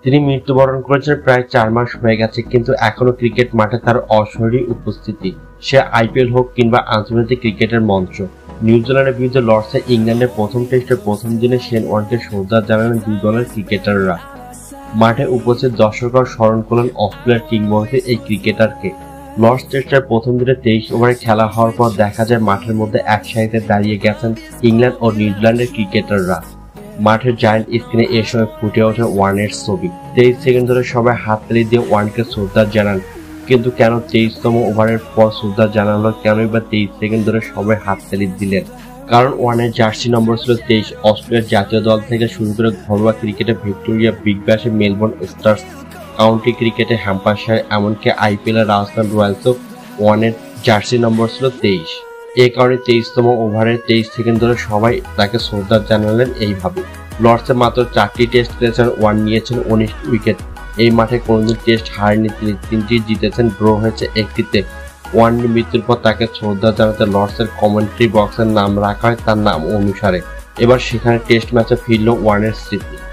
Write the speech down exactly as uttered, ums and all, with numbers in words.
তিনি মৃত্যুবরণ করেছেন প্রায় চার মাস হয়ে গেছে, কিন্তু এখনো ক্রিকেট মাঠে তার অশরীরী উপস্থিতি, সে আইপিএল হোক কিংবা আন্তর্জাতিক ক্রিকেটের মঞ্চ। নিউজিল্যান্ডের বিরুদ্ধে লর্ডসে ইংল্যান্ডের প্রথম টেস্টের প্রথম দিনে শেন ওয়ার্নকে শ্রদ্ধা জানালেন দুই দলের ক্রিকেটাররা। মাঠে উপস্থিত দর্শকরা স্মরণ করলেন অস্ট্রেলিয়ার কিংবদন্তি এই ক্রিকেটারকে। লর্ডস টেস্টের প্রথম দিনে তেইশ ওভারে খেলা হওয়ার পর দেখা যায় মাঠের মধ্যে একসাথে দাঁড়িয়ে গেছেন ইংল্যান্ড ও নিউজিল্যান্ডের ক্রিকেটাররা। মাঠের জায়ান্ট স্ক্রিনে এ সময় ফুটে ওঠে ওয়ার্নের ছবি। তেইশ সেকেন্ড ধরে সবাই হাততালি দিয়ে ওয়ার্নকে শ্রদ্ধা জানান। কিন্তু কেন তেইশতম ওভারের পর শ্রদ্ধা জানালো, কেনই বা তেইশ সেকেন্ড ধরে সবাই হাততালি দিলেন? কারণ ওয়ার্নের জার্সি নম্বর ছিল তেইশ। অস্ট্রেলিয়ার জাতীয় দল থেকে শুরু করে ঘরোয়া ক্রিকেটে ভিক্টোরিয়া, বিগ ব্যাশে মেলবোর্ন স্টার্স, কাউন্টি ক্রিকেটে হ্যাম্পারশায়ার, এমনকি আইপিএল এর রাজস্থান রয়্যালসও ওয়ার্নের জার্সি নম্বর ছিল তেইশ। এ কারণে তেইশতম ওভারের তেইশ সেকেন্ড ধরে সবাই তাকে শ্রদ্ধা জানালেন এইভাবে। লর্ডসে মাত্র চারটি টেস্ট খেলেছেন ওয়ার্ন, নিয়েছেন উনিশ উইকেট। এই মাঠে কোনোদিন টেস্ট হারেনি তিনি, তিনটি জিতেছেন, ড্র হয়েছে একটিতে। ওয়ার্নের মৃত্যুর পর তাকে শ্রদ্ধা জানাতে লর্ডসের কমেন্ট্রি বক্সের নাম রাখা হয় তার নাম অনুসারে। এবার সেখানে টেস্ট ম্যাচে ফিরল ওয়ার্নের স্মৃতি।